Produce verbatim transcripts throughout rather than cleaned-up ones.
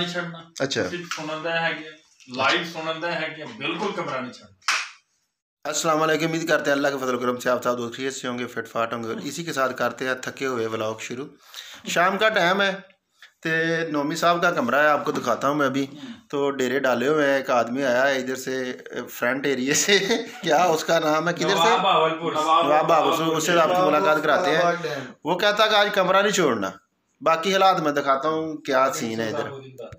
नहीं छड़ना। अच्छा सुनदा है लाइव सुनदा है कि बिल्कुल कमरा नहीं छड़ना। अस्सलाम वालेकुम, उम्मीद करते हैं अल्लाह के फजल करम से आप सब दोस्त खैरियत से होंगे, फिट फाट होंगे। इसी के साथ करते हैं थके हुए व्लॉग शुरू। शाम का टाइम है तो नोमी साहब का कमरा है, आपको दिखाता हूँ मैं अभी। तो डेरे डाले हुए हैं, एक आदमी आया है इधर से फ्रंट एरिया से क्या उसका नाम है, किधर से, नवाब बावलपुर, उससे आपकी मुलाकात कराते हैं। वो कहता कि आज कमरा नहीं छोड़ना। बाकी हालात मैं दिखाता हूँ क्या सीन है इधर।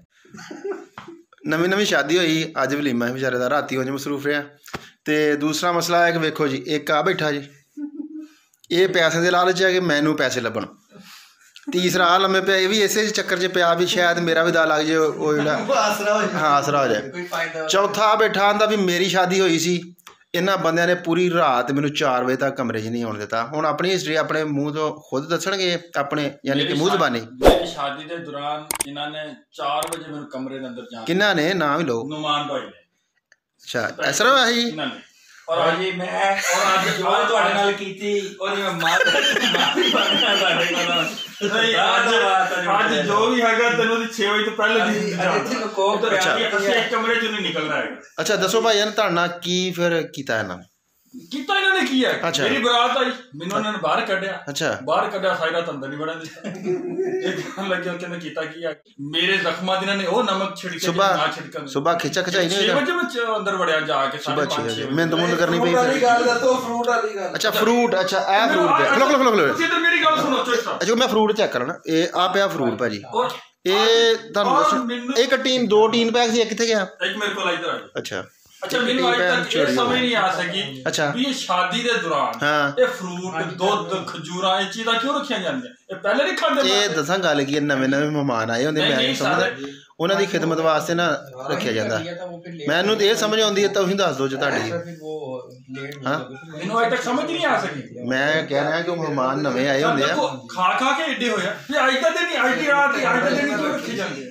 नवी नवी शादी हुई, अज वलीमा बेचारे का, राती हो मसरूफ रहा। तो दूसरा मसला है कि वेखो जी, एक आ बैठा जी, ये पैसे के लालच है कि मैनू पैसे लभन। तीसरा आ लम्बे पे, ये भी इसे चक्कर च पिया भी शायद मेरा भी दा लग जाए, हाँ आसरा हो जाए। चौथा आ बैठा आंदा भी मेरी शादी हुई सी, इन्होंने बंदियां ने पूरी रात मैनू चार बजे तक कमरे च नहीं आने दिता। हुण अपनी हिस्टरी अपने मुँह तो खुद दसणगे, अपने यानी कि मुँह जबानी। शादी के दौरान इन्होंने चार बजे मेरे कमरे के अंदर जाना, किन्ना ने नाम ही लो, नुमान भाई ने। अच्छा इस तरह है जी। और आज मैं और आज जो ਤੁਹਾਡੇ ਨਾਲ ਕੀਤੀ ਉਹਦੀ ਮੈਂ ਮਾਫੀ ਮੰਗਦਾ ਤੁਹਾਡੇ ਕੋਲ। ਨਹੀਂ ਅੱਜ ਅੱਜ ਜੋ ਵੀ ਹੈਗਾ ਤੈਨੂੰ ਦੀ ਛੇ ਵਜੇ ਤੋਂ ਪਹਿਲੇ ਦੀ ਇੱਥੇ ਨੂੰ ਕੋਪ ਤੋਂ ਰਿਹਾ ਕਿ ਅਸੀਂ ਇੱਕ ਕਮਰੇ ਚੋਂ ਨਹੀਂ ਨਿਕਲਣਾ ਹੈ। ਅੱਛਾ ਦੱਸੋ ਭਾਈ ਇਹਨਾਂ ਤੁਹਾਡਾ ਕੀ ਫਿਰ ਕੀਤਾ ਇਹਨਾਂ ਕੀਤਾ ਇਹਨਾਂ ਨੇ ਕੀ ਹੈ, ਮੇਰੀ ਬਰਾਤ ਆਈ, ਮੈਨੂੰ ਇਹਨਾਂ ਨੇ ਬਾਹਰ ਕੱਢਿਆ। ਅੱਛਾ ਬਾਹਰ ਕੱਢਿਆ, ਸਾਇਰਾ ਤਾਂ ਅੰਦਰ ਨਹੀਂ ਵੜਨ ਦਿੱਤਾ। ਇਹ ਕਹਿਣ ਲੱਗਿਆ ਕਹਿੰਦਾ ਕੀਤਾ ਕੀ ਹੈ, ਮੇਰੇ ਜ਼ਖਮਾਂ ਦੀ ਇਹਨਾਂ ਨੇ ਉਹ ਨਮਕ ਛਿੜਕਿਆ ਨਾ ਛਿੜਕਣ। ਸੁਬਹ ਖਿੱਚਾ ਖਿਚਾਈ ਨਹੀਂ ਛੇ ਵਜੇ ਮੈਂ ਅੰਦਰ ਵੜਿਆ ਜਾ ਕੇ, ਸੁਬਹ ਛੇ ਵਜੇ ਮਿਹਨਤ ਮੁੰਦ ਕਰਨੀ ਪਈ। ਅੱਛਾ ਫਰੂਟ, ਅੱਛਾ ਇਹ ਫਰੂਟ ਪਿਆ, ਖਲੋ ਖਲੋ ਖਲੋ ਤੁਸੀਂ ਤਾਂ ਮੇਰੀ ਗੱਲ ਸੁਣੋ ਚੋਟਾ। ਅੱਛਾ ਮੈਂ ਫਰੂਟ ਚੈੱਕ ਕਰਨਾ, ਇਹ ਆ ਪਿਆ ਫਰੂਟ ਭਾਜੀ। ਇਹ ਤੁਹਾਨੂੰ ਦੱਸੋ ਇੱਕ ਟੀਨ ਦੋ ਟੀਨ ਪੈਕ ਸੀ, ਕਿੱਥੇ ਗਿਆ? ਇੱਕ ਮੇਰੇ ਕੋਲ ਇਧਰ ਆ। ਅੱਛਾ अच्छा मैंने आज तक ये समझ नहीं आ सकी अच्छा भी ये शादी के दौरान ये फ्रूट दुध खजूरा ये चीज़ां क्यों रखियां जांदियां, ये पहले नहीं खांदे। ये दसां गल की नवे नवे मेहमान आए होंदे, मैं नहीं समझदा उन्हां दी खिदमत वास्ते ना रखिया जांदा। मैनूं ते ये समझ आउंदी है, तुसीं दस दो जो तुहाडी। हां मैनूं आज तक समझ नहीं आ सकी। मैं कह रहा कि मेहमान नवे आए होंदे आ, खा खा के एडे होया भी आज दा दिन आज दी रात आज दा दिन क्यों रखी जांदी है।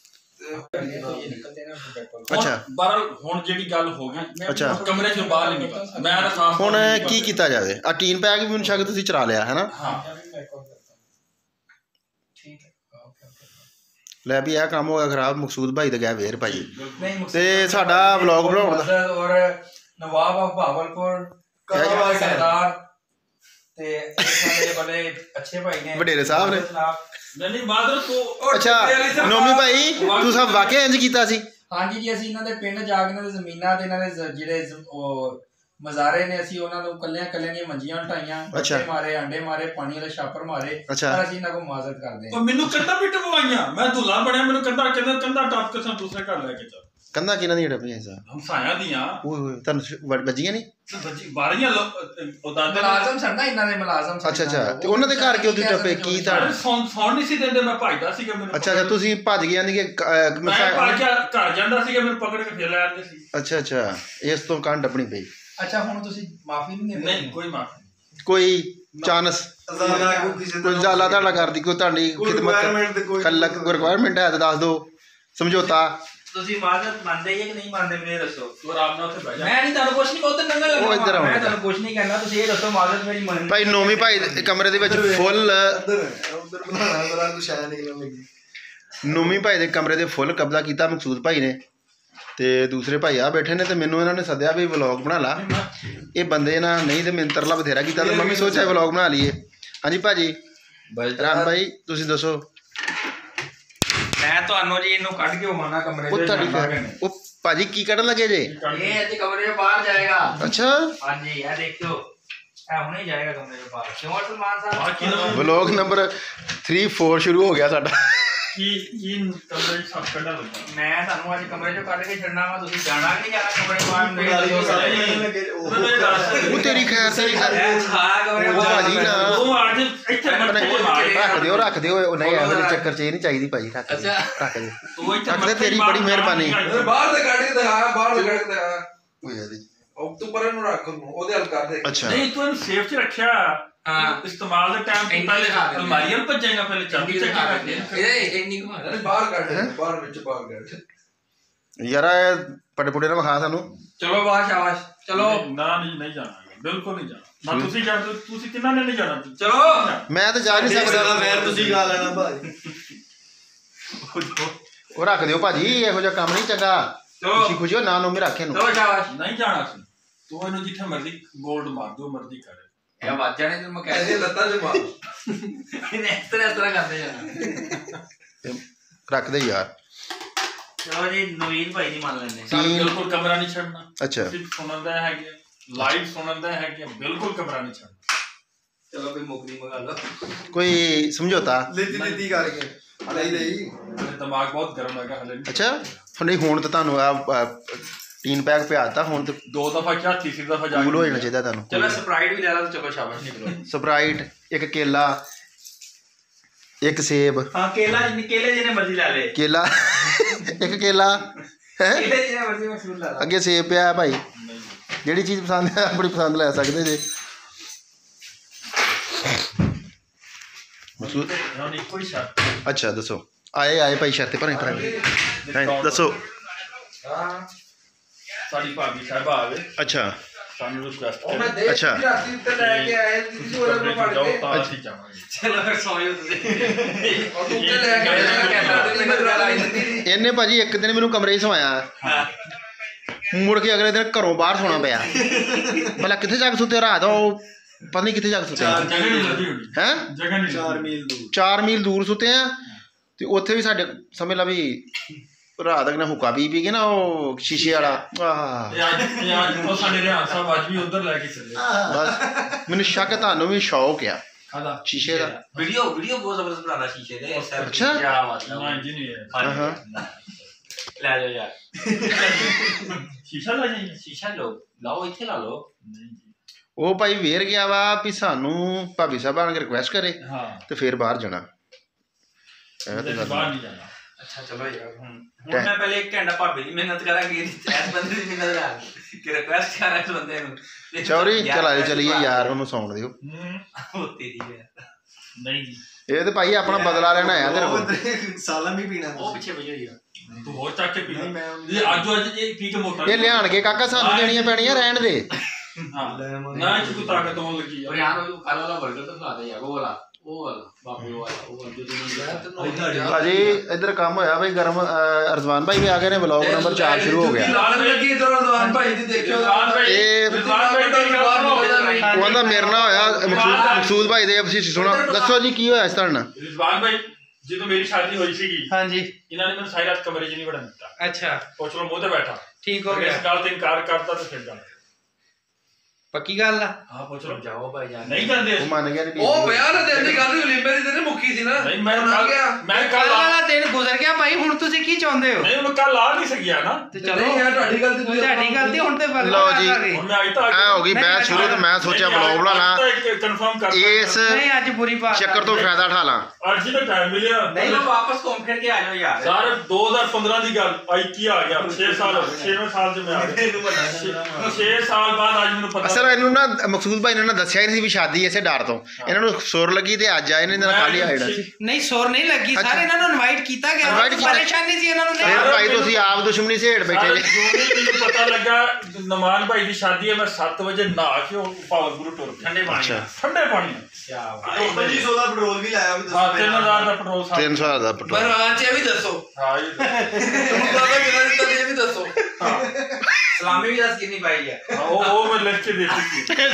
अच्छा बाहर हुण जेडी गल हो गई, अच्छा कमरे चों बाहर नहीं निकल। मैं ना खास हुण की कीता जावे? आ टीन पैक भी मैनूं शक तुसीं चरा लिया है ना? हां ले भी यह काम हो गया खराब। मकसूद भाई तो गया वेर भाई ते साडा व्लॉग बनाउण दा और नवाब ऑफ भावलपुर सरदार ते सारे बड़े अच्छे भाई ने, वडेरे साहब ने। नहीं बादल को अच्छा नोमी भाई तू सब वाकई इंज कीता सी? हाँ जी जी, ਅਸੀਂ ਇਹਨਾਂ ਦੇ ਪਿੰਡ ਜਾ ਕੇ ਇਹਨਾਂ ਦੇ ਜ਼ਮੀਨਾਂ ਤੇ ਇਹਨਾਂ ਦੇ ਜਿਹੜੇ ਉਹ ਮਜ਼ਾਰੇ ਨੇ, ਅਸੀਂ ਉਹਨਾਂ ਨੂੰ ਕੱਲਿਆਂ ਕੱਲਿਆਂ ਦੀਆਂ ਮੰਜੀਆਂ ਉਠਾਈਆਂ, ਬੱਚੇ ਮਾਰੇ, ਆਂਡੇ ਮਾਰੇ, ਪਾਣੀ ਵਾਲੇ ਛਾਪਰ ਮਾਰੇ, ਪਰ ਅਸੀਂ ਇਹਨਾਂ ਕੋਲ ਮੁਆਜ਼ਤ ਕਰਦੇ ਹਾਂ। ਉਹ ਮੈਨੂੰ ਕੰਧਾਂ ਵੀ ਟਪਵਾਈਆਂ, ਮੈਂ ਦੁੱਲਾ ਬਣਿਆ, ਮੈਨੂੰ ਕੰਧਾਂ ਕਹਿੰਦਾ ਕੰਧਾਂ ਟੱਪ ਕੇ ਸਾਨੂੰ ਦੂਸਰੇ ਘਰ ਲੈ ਕੇ ਚੱਲ। ਕੰਧਾਂ ਕਿਹਨਾਂ ਦੀਆਂ ਟੱਪੀਆਂ ਸਾ? ਹਮਸਾਇਆਂ ਦੀਆਂ। ਓਏ ਹੋਏ ਤੁਹਾਨੂੰ ਵੱਜੀਆਂ ਨਹੀਂ? ਵੱਜੀ ਬਾਰੀਆਂ ਉਹ ਦਾਦੇ ਮੁਲਾਜ਼ਮ ਸਨ ਨਾ, ਇਹਨਾਂ ਦੇ ਮੁਲਾਜ਼ਮ ਸਨ। ਅੱਛਾ ਅੱਛਾ ਤੇ ਉਹਨਾਂ ਦੇ ਘਰ ਕਿਉਂ ਤੁਸੀਂ ਟੱਪੇ? ਕੀ ਤੁਹਾਡਾ ਸੌਣ ਨਹੀਂ ਸੀ ਦਿੰਦੇ, ਮੈਂ ਭੱਜਦਾ ਸੀਗਾ ਮੈਨੂੰ। ਅੱਛਾ ਅੱਛਾ ਤੁਸੀਂ ਭੱਜ ਗਏ, ਯਾਨੀ ਕਿ ਮੈਂ ਭੱਜ ਕੇ ਘਰ ਜਾਂਦਾ ਸੀਗਾ, ਮੈਨੂੰ ਪਕੜ ਕੇ ਫੇਰ ਲੈ ਆਉਂਦੇ ਸੀ। ਅੱਛਾ ਅੱਛਾ ਇਸ ਤੋਂ ਕੰਨ ਟੱਪਣੀ ਪਈ। ਅੱਛਾ ਹੁਣ ਤੁਸੀਂ ਮਾਫੀ ਨਹੀਂ ਦਿੰਦੇ? ਨਹੀਂ ਕੋਈ ਮਾਫੀ, ਕੋਈ ਚਾਂਸ ਕੋਈ ਜ਼ਾਲਾ ਤੁਹਾਡਾ ਕਰਦੀ, ਕੋਈ ਤੁਹਾਡੀ ਖਿਦਮਤ ਕੱਲਾ ਕੋਈ ਰਿਕੁਆਇਰਮੈਂਟ ਹੈ ਤਾਂ ਦੱਸ ਦਿਓ, ਸਮਝੌਤਾ। ਤੁਸੀਂ ਮਾਜ਼ਤ ਮੰਨਦੇ ਹੀ ਕਿ ਨਹੀਂ ਮੰਨਦੇ ਮੈਨੂੰ ਦੱਸੋ। ਤੂੰ ਆਰਾਮ ਨਾਲ ਉੱਥੇ ਬਹਿ ਜਾ, ਮੈਂ ਨਹੀਂ ਤੁਹਾਨੂੰ ਕੁਝ ਨਹੀਂ ਕਹੋ ਤੇ ਨੰਗਾ ਲੱਗਾ, ਮੈਂ ਤੁਹਾਨੂੰ ਕੁਝ ਨਹੀਂ ਕਹਿਣਾ, ਤੁਸੀਂ ਇਹ ਦੱਸੋ ਮਾਜ਼ਤ ਮੇਰੀ ਮੰਨ। ਭਾਈ ਨੋਮੀ ਭਾਈ ਕਮਰੇ ਦੇ ਵਿੱਚ ਫੁੱਲ ਨੋਮੀ ਭਾਈ ਦੇ ਕਮਰੇ ਦੇ ਫੁੱਲ ਕਬਜ਼ਾ ਕੀਤਾ ਮਕਸੂਦ ਭਾਈ ਨੇ, ਤੇ ਦੂਸਰੇ ਭਾਈ ਆ ਬੈਠੇ ਨੇ, ਤੇ ਮੈਨੂੰ ਇਹਨਾਂ ਨੇ ਸੱਦਿਆ ਵੀ ਵਲੌਗ ਬਣਾ ਲਾ। ਇਹ ਬੰਦੇ ਨਾ ਨਹੀਂ ਤੇ ਮੈਨੂੰ ਤਰਲਾ ਬਥੇਰਾ ਕੀਤਾ, ਤੇ ਮੰਮੀ ਸੋਚਿਆ ਵਲੌਗ ਬਣਾ ਲਈਏ। ਹਾਂਜੀ ਭਾਜੀ ਰਾਮ ਭਾਈ ਤੁਸੀਂ ਦੱਸੋ। ਮੈਂ ਤੁਹਾਨੂੰ ਜੀ ਇਹਨੂੰ ਕੱਢ ਕੇ ਹੋਵਾਂਗਾ ਕਮਰੇ ਉਹ ਤੁਹਾਡੀ ਉਹ ਭਾਜੀ ਕੀ ਕੱਢਣ ਲੱਗੇ ਜੇ? ਇਹ ਅੱਜ ਕਮਰੇ ਤੋਂ ਬਾਹਰ ਜਾਏਗਾ। ਅੱਛਾ ਹਾਂਜੀ ਇਹ ਦੇਖਿਓ, ਇਹ ਹੁਣੇ ਜਾਏਗਾ ਕਮਰੇ ਤੋਂ ਬਾਹਰ। ਕਿਉਂ ਸਲਮਾਨ ਸਾਹਿਬ? ਵਲੌਗ ਨੰਬਰ ਥ੍ਰੀ ਫੋਰ ਸ਼ੁਰੂ ਹੋ ਗਿਆ ਸਾਡਾ। ਕੀ ਕੀ ਕਮਰੇ ਚ ਸਭ ਕੱਢਣ ਲੱਗਾ? ਮੈਂ ਤੁਹਾਨੂੰ ਅੱਜ ਕਮਰੇ ਚੋਂ ਕੱਢ ਕੇ ਛੱਡਣਾ ਵਾ, ਤੁਸੀਂ ਜਾਣਾ ਕਿ ਨਹੀਂ ਜਾਣਾ ਕਮਰੇ ਤੋਂ ਬਾਹਰ? ਉਹ ਤੇਰੀ ਖੈਰ ਤੇਰੀ ਖੈਰ ਉਹ ਭਾਜੀ ਨਾ ਰੱਖ ਦਿਓ ਰੱਖ ਦਿਓ, ਉਹ ਨਹੀਂ ਇਹੋ ਜਿਹੇ ਚੱਕਰ ਚ ਇਹ ਨਹੀਂ ਚਾਹੀਦੀ ਭਾਜੀ, ਰੱਖ ਦਿਓ ਰੱਖ ਦਿਓ ਰੱਖ ਦੇ, ਤੇਰੀ ਬੜੀ ਮਿਹਰਬਾਨੀ। ਬਾਹਰ ਦੇ ਕੱਢ ਕੇ ਦਿਖਾ, ਬਾਹਰ ਦੇ ਕੱਢ ਕੇ ਦਿਖਾ, ਉਹ ਤੂੰ ਪਰੇ ਨੂੰ ਰੱਖ, ਉਹਦੇ ਹੱਲ ਕਰ ਦੇ। ਅੱਛਾ ਨਹੀਂ ਤੂੰ ਇਹਨੂੰ ਸੇਫ ਚ ਰੱਖਿਆ। ਹਾਂ ਇਸਤੇਮਾਲ ਦੇ ਟਾਈਮ ਪਹਿਲੇ ਅਲਮਾਰੀਆਂ ਨੂੰ ਭੱਜੇਗਾ, ਪਹਿਲੇ ਚਾਬੀ ਚੱਕੀ ਰੱਖ ਦੇ। ਇਹ ਇੰਨੀ ਘੁਮਾ ਦੇ ਬਾਹਰ ਕੱਢ, ਬਾਹਰ ਵਿੱਚ ਬਾਹਰ ਕੱਢ ਯਾਰ ਪਟੇ ਪੁਟੇ ਨਾ ਵਿਖਾ ਸਾਨੂੰ। ਚਲੋ ਬਾਹਰ ਸ਼ਾਬਾਸ਼ ਚਲੋ। ਨਾ ਨਹੀਂ ਨਹੀਂ ਜਾਣਾ, ਬਿਲਕੁਲ ਨਹੀਂ ਜਾਣਾ। ਨਾ ਤੁਸੀਂ ਜਾ, ਤੁਸੀਂ ਕਿੰਨਾ ਨੇ ਨਹੀਂ ਜਾਣਾ? ਚਲੋ ਮੈਂ ਤਾਂ ਜਾ ਨਹੀਂ ਸਕਦਾ। ਮੈਂ ਤੁਸੀਂ ਗਾ ਲੈਣਾ ਭਾਈ। ਉਹ ਰੱਖ ਦਿਓ ਭਾਜੀ, ਇਹੋ ਜਿਹਾ ਕੰਮ ਨਹੀਂ ਚੰਗਾ। ਤੁਸੀਂ ਖੁਸ਼ੀ ਹੋ ਨਾ ਨੂੰ ਮੇਰਾ ਰੱਖੇ ਨੂੰ ਨਹੀਂ ਜਾਣਾ ਸੀ ਤੂੰ ਇਹਨੂੰ ਜਿੱਥੇ ਮਰਜ਼ੀ ਗੋਲਡ ਮਾਰ ਦੋ ਮਰਜ਼ੀ ਕਰ ਇਹ ਆਵਾਜ਼ ਜਾਣੇ ਤੇ ਮੈਂ ਕਹਿ ਦੇ ਲੱਤਾਂ 'ਚ ਮਾਰ ਇਹਨੇ ਇਸ ਤਰ੍ਹਾਂ ਇਸ ਤਰ੍ਹਾਂ ਕਰਦੇ ਜਾਣਾ ਰੱਖ ਦੇ ਯਾਰ। ਚਲੋ ਜੀ ਨਵੀਨ ਭਾਈ ਦੀ ਮੰਨ ਲੈਂਦੇ ਹਾਂ ਬਿਲਕੁਲ ਕਮਰਾ ਨਹੀਂ ਛੱਡਣਾ। ਅੱਛਾ ਸੁਣਨ ਦਾ ਹੈਗੇ ਲਾਈਵ ਸੁਣਨ ਦਾ ਹੈਗੇ ਬਿਲਕੁਲ ਕਮਰਾ ਨਹੀਂ ਛੱਡਣਾ। ਚਲੋ ਕੋਈ ਮੁਕਰੀ ਮੰਗਾ ਲਓ ਕੋਈ ਸਮਝੌਤਾ ਲਿੱਤੀ ਲਿੱਤੀ ਕਰਕੇ ਨਹੀਂ ਨਹੀਂ ਦਿਮਾਗ ਬਹੁਤ ਗਰਮ ਹੈਗਾ ਹਲੇ। ਅੱਛਾ ਨਹੀਂ ਹੁਣ ਤਾਂ ਤੁਹਾਨੂੰ ਆ तीन पैक पे आता हूँ तो दो दफा क्या तीसरी दफा जा कूल हो जाना चाहिए था। चलो स्प्राइट भी ले लो चलो शाबाश निकलो। स्प्राइट एक केला एक सेब। हाँ केला केले जिन्हें मर्जी ला ले। केला एक केला है केले जिन्हें मर्जी मकसूद ला अगे सेब पे भाई जेड़ी चीज पसंद है अपनी पसंद ले सकते जे। अच्छा दसो आए आए भाई शर्त पर दसो। साडी भाभी साहब आवे। अच्छा सानू रिक्वेस्ट ओ मैं देख अच्छा राती ते लेके आए किसी और को पड़ के अच्छी जावांगे। चलो फिर सोयो तुसी और तू ते लेके आया कहता ते मैं करा दी ਇਹਨੇ ਭਾਜੀ ਇੱਕ ਦਿਨ ਮੈਨੂੰ ਕਮਰੇ 'ਚ ਸਵਾਇਆ ਮੁੜ ਕੇ ਅਗਲੇ ਦਿਨ ਘਰੋਂ ਬਾਹਰ ਸੋਣਾ ਪਿਆ। ਭਲਾ ਕਿੱਥੇ ਜਾ ਕੇ ਸੁੱਤੇ ਰਾਤ ਉਹ ਪਤਾ ਨਹੀਂ ਕਿੱਥੇ ਜਾ ਕੇ ਸੁੱਤੇ ਜਗ੍ਹਾ ਨਹੀਂ ਲੱਗੀ ਹੋਣੀ ਹੈ ਜਗ੍ਹਾ ਨਹੀਂ चार मील दूर ਚਾਰ ਮੀਲ ਦੂਰ ਸੁੱਤੇ ਆ ਤੇ ਉੱਥੇ ਵੀ ਸਾਡੇ ਸਮਝ ਲਾ ਵੀ ਰਾਤ ਤੱਕ ਨਾ ਹੁੱਕਾ ਪੀ ਪੀ ਕੇ ਨਾ ਉਹ ਸ਼ੀਸ਼ੇ ਵਾਲਾ ਆਹ ਇਹ ਅੱਜ ਇਹ ਅੱਜ ਉਹ ਸਾਡੇ ਰਿਆਨ ਸਾਹਿਬ ਅੱਜ ਵੀ ਉਧਰ ਲੈ ਕੇ ਚੱਲੇ। ਬਸ ਮੈਨੂੰ ਸ਼ੱਕ ਤੁਹਾਨੂੰ ਵੀ ਸ਼ੌਕ ਆ ਖਾਦਾ ਸ਼ੀਸ਼ੇ ਦਾ। वीडियो वीडियो बहुत जबरदस्त बनाना शीशे दे सर अच्छा? क्या बात है ਨਾ इंजीनियर हाँ हाँ। ले जाओ यार शीशा ला जाइए। शीशा लो लाओ इथे ला लो नहीं जी ਉਹ ਭਾਈ ਵੇਰ ਗਿਆ ਵਾ ਵੀ ਸਾਨੂੰ ਭਾਬੀ ਸਾਹਿਬ ਆਣ ਕੇ ਰਿਕੁਐਸਟ ਕਰੇ हाँ ਤੇ ਫਿਰ ਬਾਹਰ ਜਾਣਾ। ਇਹ ਤੇ ਗੱਲ बाहर नहीं जाना। अच्छा चलो यार हम ਹੁਣ ਮੈਂ ਪਹਿਲੇ ਇੱਕ ਘੰਟਾ ਭਾਬੀ ਦੀ ਮਿਹਨਤ ਕਰਾਂਗੀ ਇਸ ਬੰਦੇ ਦੀ ਮਿਹਨਤ ਕਰਾਂ ਕਿ ਰਿਕੁਐਸਟ ਕਰਾਂ ਇਸ ਬੰਦੇ ਨੂੰ ਚੌਰੀ ਚਲਾ ਚਲੀਏ ਯਾਰ ਉਹਨੂੰ ਸੌਣ ਦਿਓ। ਹੋਤੀ ਦੀ ਹੈ नहीं जी ਇਹ ਤੇ ਭਾਈ ਆਪਣਾ ਬਦਲਾ ਲੈਣਾ ਆ ਤੇਰੇ ਕੋਲ। सालम ही पीना ਉਹ ਪਿੱਛੇ ਭਈਆ ਯਾਰ तू और चक के पी ये आज आज ये पी के मोटा ਇਹ ਲਿਆਣ ਕੇ ਕਾਕਾ ਸਾਨੂੰ ਦੇਣੀਆਂ ਪੈਣੀਆਂ ਰਹਿਣ ਦੇ। हां ना इसको ताकत होने लगी और यार। यार वो काला वाला बर्गर तो खिला दे यार वो वाला वो वाला बाबू वाला वो वाला जो तुमने ਭਾਜੀ ਇੱਧਰ ਕੰਮ ਹੋਇਆ ਬਈ ਗਰਮ ਅਰਜ਼ਵਾਨ ਭਾਈ ਵੀ ਆ ਗਏ ਨੇ ਵਲੌਗ ਨੰਬਰ ਚਾਰ ਸ਼ੁਰੂ ਹੋ ਗਿਆ। ਲਾਲ ਲੱਗੀ ਇਧਰ ਰਜ਼ਵਾਨ ਭਾਈ ਦੀ ਦੇਖਿਓ ਇਹ ਉਹ ਕਹਿੰਦਾ ਮੇਰੇ ਨਾਲ ਹੋਇਆ ਮਕਸੂਦ ਮਕਸੂਦ ਭਾਈ ਦੇ ਅਸੀਂ ਸੁਣਾ ਦੱਸੋ ਜੀ ਕੀ ਹੋਇਆ ਇਸ ਤਰ੍ਹਾਂ ਨਾਲ। रिजवान भाई ਜਦੋਂ ਮੇਰੀ ਸ਼ਾਦੀ ਹੋਈ ਸੀਗੀ ਹਾਂਜੀ ਇਹਨਾਂ ਨੇ ਮੈਨੂੰ ਸਾਰੀ ਰਾਤ ਕਮਰੇ 'ਚ ਨਹੀਂ ਵੜਨ ਦਿੱਤਾ। ਅੱਛਾ ਪੁੱਛ ਲੋ ਮੂੰਹ ਤੇ ਬੈਠਾ ਠੀਕ ਹੋ ਇਸ ਗਿਆ ਗੱਲ ਤੇ ਇਨਕਾਰ ਕਰਤਾ ਤੇ ਫਿਰ ਜਾਣਾ। ਪੱਕੀ ਗੱਲ ਆ ਹਾਂ ਪੁੱਛ ਲੋ ਜਾਓ ਭਾਈ ਜਾਨ ਨਹੀਂ ਜਾਂਦੇ ਉਹ ਮੰਨ ਗਿਆ ਨਹੀਂ ਉਹ ਬਿਆਨ ਦੇ ਦੀ ਗੱਲ ਲਿੰਬੇ ਦੀ ਤੇ ਮੁੱਕੀ ਸੀ ਨਾ ਨਹੀਂ ਮੈਂ ਆ ਗਿਆ ਮੈਂ ਕੱਲ ਕੱਲ ਵਾਲਾ ਦਿਨ ਗੁਜ਼ਰ ਗਿਆ ਭਾਈ ਹੁਣ ਤੁਸੀਂ ਕੀ ਚਾਹੁੰਦੇ ਹੋ ਨਹੀਂ ਮੈਂ ਕੱਲ ਆ ਨਹੀਂ ਸਕਿਆ ਨਾ ਤੇ ਚਲੋ ਚਲੋ ਯਾਰ ਤੁਹਾਡੀ ਗਲਤੀ ਤੁਸੀਂ ਤੁਹਾਡੀ ਗਲਤੀ ਹੁਣ ਤੇ ਬਦਲਾ ਲਓ ਜੀ। ਕਰਾਂਗੇ। ਹੁਣ ਮੈਂ ਅੱਜ ਤੱਕ ਐ ਹੋ ਗਈ ਬਹਿਸ ਸ਼ੁਰੂ ਤੇ ਮੈਂ ਸੋਚਿਆ ਵਲੌਗ ਬਣਾਣਾ ਕਨਫਰਮ ਕਰ ਇਸ ਨਹੀਂ ਅੱਜ ਬੁਰੀ ਬਾਤ ਚੱਕਰ ਤੋਂ ਫਾਇਦਾ ਉਠਾ ਲਾਂ। ਅੱਜ ਦਾ ਟਾਈਮ ਮਿਲਿਆ ਨਹੀਂ ਲੋ ਵਾਪਸ ਘੁੰਮ ਫਿਰ ਕੇ ਆ ਜਾਓ ਯਾਰ ਸਰ ਦੋ ਹਜ਼ਾਰ ਪੰਦਰਾਂ ਦੀ ਗੱਲ ਆਈ ਕੀ ਆ ਗਿਆ ਛੇ ਸਾਲ ਛੇਵੇਂ ਸਾਲ ਚ ਮੈਂ ਆ ਗਿਆ ਛੇ ਸਾਲ ਬਾਅਦ ਅੱਜ ਮੈਨੂੰ ਪਤਾ ਅਸਲ ਇਹਨੂੰ ਨਾ ਮਕਸੂਦ ਭਾਈ ਨੇ ਨਾ ਦੱਸਿਆ ਹੀ ਨਹੀਂ ਸੀ ਵੀ ਸ਼ਾਦੀ ਇਸੇ ਡਰ ਤੋਂ ਇਹਨਾਂ ਨੂੰ ਸੁਰ ਲੱਗੀ ਤੇ ਅੱਜ ਆਏ ਨੇ ਇਹਨਾਂ ਨਾਲ ਖਾਲੀ ਆ ਜਾਣਾ ਸੀ। ਨਹੀਂ ਸੋਰ ਨਹੀਂ ਲੱਗੀ ਅੱਛਾ। ਸਾਰੇ ਇਹਨਾਂ ਨੂੰ ਇਨਵਾਈਟ ਕੀਤਾ ਗਿਆ Invite ਕੀਤਾ। ਪਰੇਸ਼ਾਨੀ ਸੀ ਇਹਨਾਂ ਨੂੰ ਫਿਰ ਨਹੀਂ ਭਾਈ ਤੁਸੀਂ ਆਪ ਦੁਸ਼ਮਣੀ ਸੇੜ ਬੈਠੇ ਸਰ, ਜੇ। ਜੋ ਵੀ ਮੈਨੂੰ ਪਤਾ ਲੱਗਾ ਨਮਾਨ ਭਾਈ ਦੀ ਸ਼ਾਦੀ ਹੈ ਮੈਂ ਸੱਤ ਵਜੇ ਨਹਾ ਕੇ ਉਹ ਪਾਵਰਪੁਰ ਟੁਰ ਗਿਆ ਠੰਡੇ ਪਾਣੀ ਅੱਛਾ। ਠੰਡੇ ਪਾਣੀ ਪੱਚੀ ਸੌ ਦਾ ਪੈਟਰੋਲ ਵੀ ਲਾਇਆ ਵੀ ਹਾਂ ਤਿੰਨ ਹਜ਼ਾਰ ਦਾ ਪੈਟਰੋਲ ਸਾਹਿਬ ਤਿੰਨ ਸੌ ਦਾ ਪੈਟਰੋਲ। ਬਰਵਾਨ ਚ ਇਹ ਵੀ ਦੱਸੋ ਹਾਂ ਇਹ ਤੁਹਾਨੂੰ ਬਾਬਾ ਕਿਹਦਾ ਦਿੱਤਾ ਇਹ ਵੀ ਦੱਸੋ ਸਲਾਮੀ ਵੀ ਦੱਸ ਕਿੰਨੀ ਪਾਈ ਹੈ ਹਾਂ, ਉਹ ਉਹ ਮੈਂ ਲਿਖ ਕੇ ਦੇ ਦਿੱਤੀ।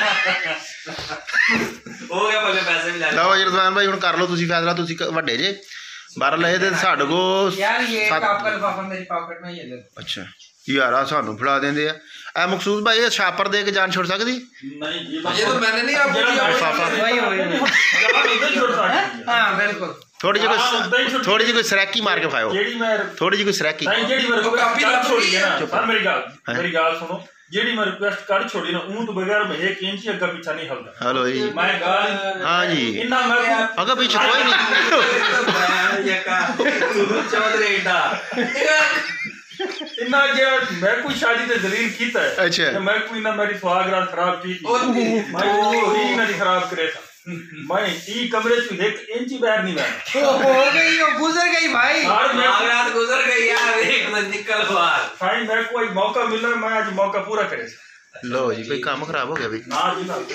ਹੋ ਗਿਆ ਭਲੇ ਪੈਸੇ ਵੀ ਲੈ ਲਓ ਜੀ ਰਜ਼ਵਾਨ ਭਾਈ ਹੁਣ ਕਰ ਲਓ ਤੁਸੀਂ ਫੈਸਲਾ ਤੁਸੀਂ ਕ- ਵੱਡੇ ਜੇ ਬਾਹਰ ਲਏ ਤੇ ਸਾਡੇ ਕੋ यार ये सत- आपका लिफाफा मेरी पॉकेट में ही है ਅੱਛਾ ਯਾਰ ਆ ਸਾਨੂੰ ਫੜਾ ਦਿੰਦੇ ਆ ਐ ਮਕਸੂਦ ਭਾਈ ਇਹ ਛਾਪਰ ਦੇ ਕੇ ਜਾਨ ਛੁੱਟ ਸਕਦੀ। ਨਹੀਂ ਜੀ ये तो मैंने नहीं आपको दिया लिफाफा। वही वही हाँ बिल्कुल ਥੋੜੀ ਜਿਹੀ ਹਾਂ, ਉੱਦਾਂ ਹੀ ਕੋਈ ਛੁੱਟ- ਥੋੜੀ ਜਿਹੀ ਕੋਈ ਸਰੈਕੀ ਮਾਰ ਕੇ ਖਾਓ ਜਿਹੜੀ ਮੈਂ ਥੋੜੀ ਜਿਹੀ ਕੋਈ ਸਰੈਕੀ। ਨਹੀਂ ਜਿਹੜੀ ਮੇਰੇ ਕੋਲ ਕਾਪੀ ਕਰ ਲੱਭ ਛੋੜੀ ਗਈ ਹੈ ਆ। ਨਾ ਸਰ ਮੇਰੀ ਗੱਲ ਮੇਰੀ ਗੱਲ ਸੁਣੋ ਜਿਹੜੀ ਮੈਂ ਰਿਕੁਐਸਟ ਕਰ ਛੋੜੀ ਨਾ ਉਹ ਤੋਂ ਬਗੈਰ ਮੈਂ ਇੱਕ ਇੰਚ ਅੱਗਾ ਪਿੱਛਾ ਨਹੀਂ ਹਲਦਾ। ਹਲੋ ਜੀ ਮੈਂ ਗੱਲ ਹਾਂ ਜੀ ਇੰਨਾ ਮੈਂ ਕੋ- ਅਗਾ ਪਿੱਛੇ ਕੋਈ ਨਹੀਂ। ये का चौधरी इंडा ਇੰਨਾ ਜੇ ਮੈਂ ਕੋਈ ਸ਼ਾਦੀ ਤੇ ਦਲੀਲ ਕੀਤਾ ਹੈ ਅੱਛਾ। ਤੇ ਮੈਂ ਕੋਈ ਨਾ ਮੇਰੀ ਸੁਹਾਗਰਾਤ ਖਰਾਬ ਕੀਤੀ ਉਹ- ਮੈਂ ਕੋਈ ਨਾ ਖਰਾਬ ਕਰੇ था मैं ई कमरे से एक इंच ही बाहर नहीं बैठा। हो गई हो गुजर गई भाई यार मैं रात गुजर गई यार एक तो निकल बाहर फाइन मैं कोई मौका मिला मैं आज मौका पूरा करे ਲੋ ਜੀ ਕੋਈ ਕੰਮ ਖਰਾਬ ਹੋ ਗਿਆ ਬਈ। ना जी ना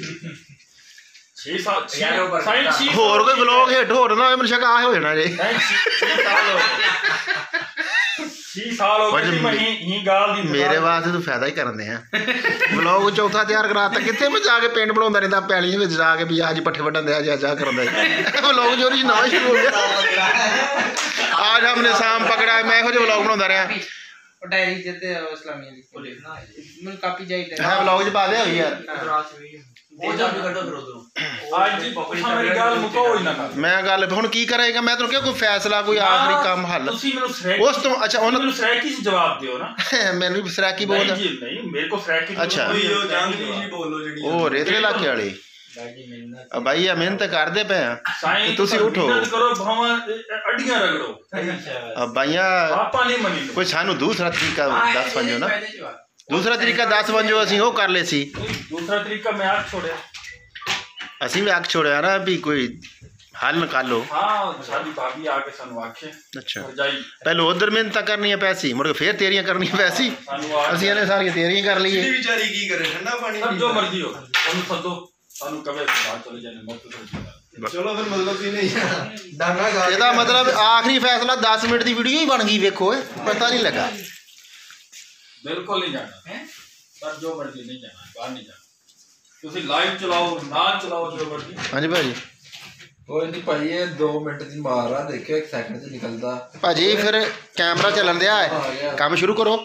छह साल यार वो बर्दाश्त- फाइन छह ਹੋਰ ਕੋਈ ਵਲੌਗ ਹਿੱਟ ਹੋਰ ਨਾ ਹੋਏ ਮੈਨੂੰ ਸ਼ੱਕ ਆ ਹੋ ਜਾਣਾ ਜੇ। नहीं छह छह साल हो ਛੇ ਸਾਲ ਹੋ ਗਏ ਮੈਂ ਹੀ ਗਾਲ ਦੀ ਮੇਰੇ ਵਾਸਤੇ ਤੂੰ ਫਾਇਦਾ ਹੀ ਕਰਦੇ ਆ ਵਲੌਗ ਚੌਥਾ ਤਿਆਰ ਕਰਾਤਾ ਕਿੱਥੇ ਮੈਂ ਜਾ ਕੇ ਪਿੰਡ ਬਣਾਉਂਦਾ ਰਹਿੰਦਾ ਪੈਲੀਆਂ ਵਿੱਚ ਜਾ ਕੇ ਵੀ ਅੱਜ ਪੱਠੇ ਵੱਢਣ ਦੇ ਅੱਜ ਅੱਜ ਕਰਦਾ ਵਲੌਗ ਚੋਰੀ ਨਵਾਂ ਸ਼ੁਰੂ ਹੋ ਗਿਆ आज हमने शाम पकड़ा मैं ਇਹੋ ਜਿਹੇ ਵਲੌਗ ਬਣਾਉਂਦਾ ਰਿਹਾ डायरी जते इस्लामी लिख लिखना है मैं कॉपी जाई है ਵਲੌਗ ਚ ਪਾ ਦੇ ਹੋਈ ਯਾਰ ਉਹ ਜਦ ਕੱਢੋ ਫਿਰ ਉਧਰੋਂ ਅੱਜ ਜੀ ਮੇਰੀ ਗੱਲ ਮੁਕਾਓ ਹੀ ਨਾ ਕਰ ਮੈਂ ਗੱਲ ਹੁਣ ਕੀ ਕਰੇਗਾ ਮੈਂ ਤੈਨੂੰ ਕਿਹਾ ਕੋਈ ਫੈਸਲਾ ਕੋਈ ਆਖਰੀ ਕੰਮ ਹੱਲ ਤੁਸੀਂ ਮੈਨੂੰ ਸਰੈਕ ਉਸ ਤੋਂ ਅੱਛਾ ਉਹਨਾਂ ਮੈਨੂੰ ਸਰੈਕੀ ਚ ਜਵਾਬ ਦਿਓ ਨਾ ਮੈਨੂੰ ਵੀ ਸਰਾਕੀ ਬੋਲਦਾ ਨਹੀਂ ਜੀ ਨਹੀਂ ਮੇਰੇ ਕੋ ਸਰੈਕੀ ਅੱਛਾ ਉਹ ਜਾਂਗਲੀ ਜੀ ਬੋਲੋ ਜਿਹੜੀ ਉਹ ਰੇਤਲੇ ਇਲਾਕੇ ਵਾਲੇ ਭਾਈ ਆ ਮਿਹਨਤ ਕਰਦੇ ਪਏ ਆ ਤੇ ਤੁਸੀਂ ਉਠੋ ਕਰੋ ਭਾਵਾਂ ਅੱਡੀਆਂ ਰਗੜੋ ਭਾਈਆ ਆਪਾਂ ਨਹੀਂ ਮੰਨੀ ਕੋਈ ਸਾਨੂੰ ਦੂਸਰਾ ਤਰੀਕਾ ਦੱਸ ਵੰਜੋ ਨਾ ਦੂਸਰਾ ਤਰੀਕਾ ਦੱਸ ਵੰਜੋ ਅਸੀਂ ਉਹ ਕਰ ਲਏ ਸੀ ਦੂਸਰਾ ਤਰੀਕਾ ਮੈਂ ਆਖ ਛੋੜਿਆ ਅਸੀਂ ਵੀ ਆਖ ਛੋੜਿਆ ਨਾ ਵੀ ਕੋਈ ਹੱਲ ਨਿਕਾਲੋ ਹਾਂ ਸਾਡੀ ਭਾਬੀ ਆ ਕੇ ਸਾਨੂੰ ਆਖੇ ਅੱਛਾ ਜਾਈ ਪਹਿਲਾਂ ਉਧਰ ਮਿਹਨਤਾਂ ਕਰਨੀਆਂ ਪੈਸੀ ਮੁੜ ਕੇ ਫੇਰ ਤੇਰੀਆਂ ਕਰਨੀਆਂ ਪੈਸੀ ਅਸੀਂ ਇਹਨੇ ਸਾਰੀਆਂ ਤੇਰੀਆਂ ਕਰ ਲਈਏ ਵਿਚਾਰੀ ਕੀ ਕਰੇ ਠੰਡਾ ਪਾਣੀ ਜੋ ਮਰਜ਼ੀ ਹੋ ਉਹਨੂੰ ਸੱਦੋ ਸਾਨੂੰ ਕਵੇ ਬਾਹਰ ਚਲੇ ਜਾਣੇ ਮੁੱਕ ਚਲੋ ਫਿਰ ਮਤਲਬ ਕੀ ਨਹੀਂ ਡਾਂਗਾ ਗਾ ਇਹਦਾ ਮਤਲਬ ਆਖਰੀ ਫੈਸਲਾ ਦਸ ਮਿੰਟ ਦੀ ਵੀਡੀਓ ਹੀ ਬਣ ਗਈ ਵੇਖੋ ਪਤਾ ਨਹੀਂ ਲੱਗਾ ਬਿਲਕੁਲ ਨਹੀਂ ਜਾਣਾ ਹੈ ਪਰ ਜੋ ਮਰਜ਼ੀ ਨਹੀਂ ਜਾਣਾ ਬਾਹਰ ਨਹੀਂ ਜਾਣਾ ਤੁਸੀਂ ਲਾਈਵ ਚਲਾਓ ਨਾ ਚਲਾਓ ਜੋ ਮਰਜ਼ੀ ਹਾਂਜੀ ਭਾਜੀ ਕੋਈ ਨਹੀਂ ਭਾਈ ਇਹ ਦੋ ਮਿੰਟ ਦੀ ਮਾਰ ਆ ਦੇਖਿਓ ਇੱਕ ਸੈਕਿੰਡ ਚ ਨਿਕਲਦਾ ਭਾਜੀ ਫਿਰ ਕੈਮਰਾ ਚੱਲਣ ਦਿਆ ਹੈ ਕੰਮ ਸ਼ੁਰੂ ਕਰੋ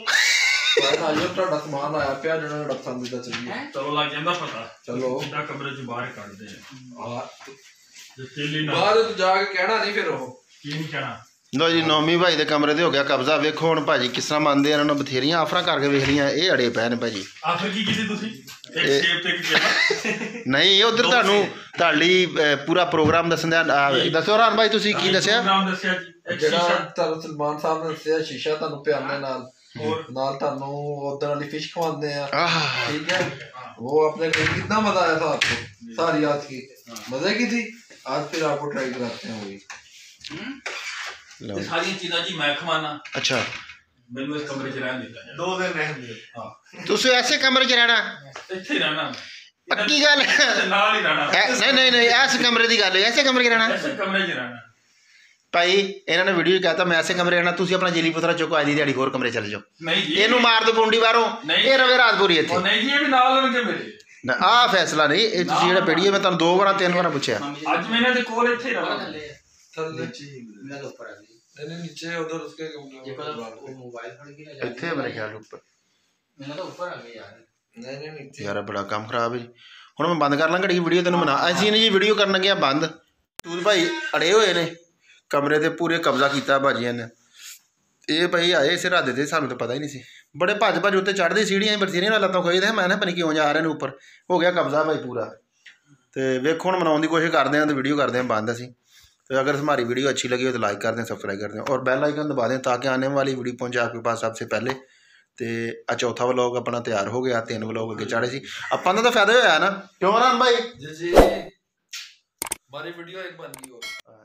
ਆਜੋ ਤੁਹਾਡਾ ਸਮਾਨ ਆਇਆ ਪਿਆ ਜਿਹੜਾ ਤੁਹਾਡਾ ਪਸੰਦ ਦਾ ਚੱਲੀਏ ਚਲੋ ਲੱਗ ਜਾਂਦਾ ਪਤਾ ਚਲੋ ਸਿੱਧਾ ਕਮਰੇ ਚ ਬਾਹਰ ਕੱਢਦੇ ਆ ਆ ਜੇ ਤੇਲੀ ਨਾ ਬਾਹਰ ਤੂੰ ਜਾ ਕੇ ਕਹਿਣਾ ਨਹੀਂ ਫਿਰ ਉਹ ਕੀ ਨਹੀਂ ਕਹਿਣਾ ਲੋ ਜੀ ਨੌਮੀ ਭਾਈ ਦੇ ਕਮਰੇ ਤੇ ਹੋ ਗਿਆ ਕਬਜ਼ਾ ਵੇਖੋ ਹੁਣ ਭਾਜੀ ਕਿਸ ਤਰ੍ਹਾਂ ਮੰਨਦੇ ਆ ਇਹਨਾਂ ਨੂੰ ਬਥੇਰੀਆਂ ਆਫਰਾਂ ਕਰਕੇ ਵੇਖ ਲਈਆਂ ਇਹ ਅੜੇ ਪਏ ਨੇ ਭਾਜੀ ਆਖਰ ਕੀ ਕੀਤੀ ਤੁਸੀਂ ਇੱਕ ਸ਼ੇਪ ਤੇ ਕੀ ਨਹੀਂ ਉਧਰ ਤੁਹਾਨੂੰ ਤੁਹਾਡੀ ਪੂਰਾ ਪ੍ਰੋਗਰਾਮ ਦੱਸਣ ਦਾ ਦੱਸੋ ਰਾਨ ਭਾਈ ਤੁਸੀਂ ਕੀ ਦੱਸਿਆ ਨਾਮ ਦੱਸਿਆ ਜੀ ਇੱਕ ਜਿਹੜਾ ਸ਼ੀਸ਼ਾ ਤੁਹਾਨੂੰ ਸਲਮਾਨ ਸਾਹਿਬ ਨੇ ਦੱਸਿਆ ਸ਼ੀਸ਼ਾ ਤੁਹਾਨੂੰ ਪਿਆਉਂਦੇ ਨਾਲ ਹੋਰ ਨਾਲ ਤੁਹਾਨੂੰ ਉਧਰ ਵਾਲੀ ਫਿਸ਼ ਖਵਾਉਂਦੇ ਆ ਆਹ ठीक है वो आपने कितना मजा आया था आपको सारी याद की मजे की थी आज फिर आपको ट्राई कराते हैं वही ਇਹ ਸਾਰੀਆਂ ਚੀਜ਼ਾਂ ਜੀ ਮੈਂ ਖਵਾਨਾ ਅੱਛਾ ਮੈਨੂੰ ਇਸ ਕਮਰੇ 'ਚ ਰਹਿਣ ਦਿੱਤਾ ਜਾਏ दो दिन रहने ਹਾਂ ਤੁਸੀਂ ਐਸੇ ਕਮਰੇ 'ਚ ਰਹਿਣਾ ਇੱਥੇ ਹੀ ਰਹਿਣਾ ਪੱਕੀ ਗੱਲ ਹੈ ਨਾਲ ਹੀ ਰਹਿਣਾ ਐ- ਨਹੀਂ ਨਹੀਂ ਨਹੀਂ ਐਸੇ ਕਮਰੇ ਦੀ ਗੱਲ ਹੈ ਐਸੇ ਕਮਰੇ 'ਚ ਰਹਿਣਾ ਐਸੇ ਕਮਰੇ 'ਚ ਰਹਿਣਾ ਭਾਈ ਇਹਨਾਂ ਨੇ ਵੀਡੀਓ 'ਚ ਕਹਤਾ ਮੈਂ ਐਸੇ ਕਮਰੇ ਰਹਿਣਾ ਤੁਸੀਂ ਆਪਣਾ ਜੇਲੀ ਪੁੱਤਰਾ ਚੁੱਕੋ ਅੱਜ ਦੀ ਦਿਹਾੜੀ ਹੋਰ ਕਮਰੇ ਚਲੇ ਜਾਓ ਨਹੀਂ ਜੀ ਇਹਨੂੰ ਮਾਰ ਦੋ ਪੁੰਡੀ ਬਾਹਰੋਂ ਨਹੀਂ। ਇਹ ਰਵੇ ਰਾਤਪੁਰੀ ਇੱਥੇ ਉਹ ਨਹੀਂ ਜੀ ਇਹ ਵੀ ਨਾਲ ਲੈਣਗੇ ਮੇਰੇ ਨਾ ਆਹ ਫੈਸਲਾ ਨਹੀਂ ਇਹ ਤੁਸੀਂ ਜਿਹੜਾ ਪੜੀਏ ਮੈਂ ਤੁਹਾਨੂੰ ਦੋ ਵਾਰਾਂ ਤਿੰਨ ਵਾਰਾਂ ਪੁੱਛਿਆ ਅੱਜ ਮੈਂ ਇਹਨਾਂ ਦੇ ਕੋਲ ਇੱਥੇ ਹੀ ਰਹਾਂ थल्ले मेरा ऊपर आ गई नहीं नीचे उधर उसके ये पता वो मोबाइल फड़ के ना ਇੱਥੇ ਮੇਰੇ ਖਿਆਲ ਉੱਪਰ मेरा तो ऊपर आ गया यार नहीं नहीं नीचे ਯਾਰ ਬੜਾ ਕੰਮ ਖਰਾਬ ਹੈ ਜੀ ਹੁਣ ਮੈਂ ਬੰਦ ਕਰ ਲਾਂ ਘੜੀ ਵੀਡੀਓ ਤੈਨੂੰ ਬਣਾ ਅਸੀਂ ਨੇ ਜੀ ਵੀਡੀਓ ਕਰਨ ਲੱਗਿਆ ਬੰਦ ਤੂੰ ਭਾਈ ਅੜੇ ਹੋਏ ਨੇ ਕਮਰੇ ਤੇ ਪੂਰੇ ਕਬਜ਼ਾ ਕੀਤਾ ਭਾਜੀਆਂ ਨੇ ਇਹ ਭਾਈ ਆਏ ਇਸੇ ਰਾਦੇ ਤੇ ਸਾਨੂੰ ਤਾਂ ਪਤਾ ਹੀ ਨਹੀਂ ਸੀ ਬੜੇ ਭੱਜ ਭੱਜ ਉੱਤੇ ਚੜ੍ਹਦੇ ਸੀੜੀਆਂ ਬਰਸੀਰੀਆਂ ਨਾਲ ਲੱਤਾਂ ਖੋਈਦੇ ਮੈਂ ਨਾ ਪਤਾ ਕਿਉਂ ਜਾ ਰਹੇ ਨੇ ਉੱਪਰ ਹੋ ਗਿਆ ਕਬਜ਼ਾ ਭਾਈ ਪੂਰਾ ਤੇ ਵੇਖੋ ਹੁਣ ਮਨਾਉਣ ਦੀ ਕੋਸ਼ਿਸ਼ ਕਰਦੇ ਹਾਂ ਤੇ ਵੀਡੀਓ ਕਰਦੇ ਹਾਂ ਬੰਦ ਅਸੀਂ तो अगर हमारी वीडियो अच्छी लगी हो तो लाइक कर दें सब्सक्राइब कर दें और बेल आइकन दबा दें ताकि आने वाली वीडियो पहुंचे आपके पास सबसे पहले तो आ चौथा व्लॉग अपना तैयार हो गया तीन व्लॉग अगे चाढ़े सी अपन का तो फायदा होया ना क्यों राम भाई जी जी हमारी वीडियो एक बन गई हो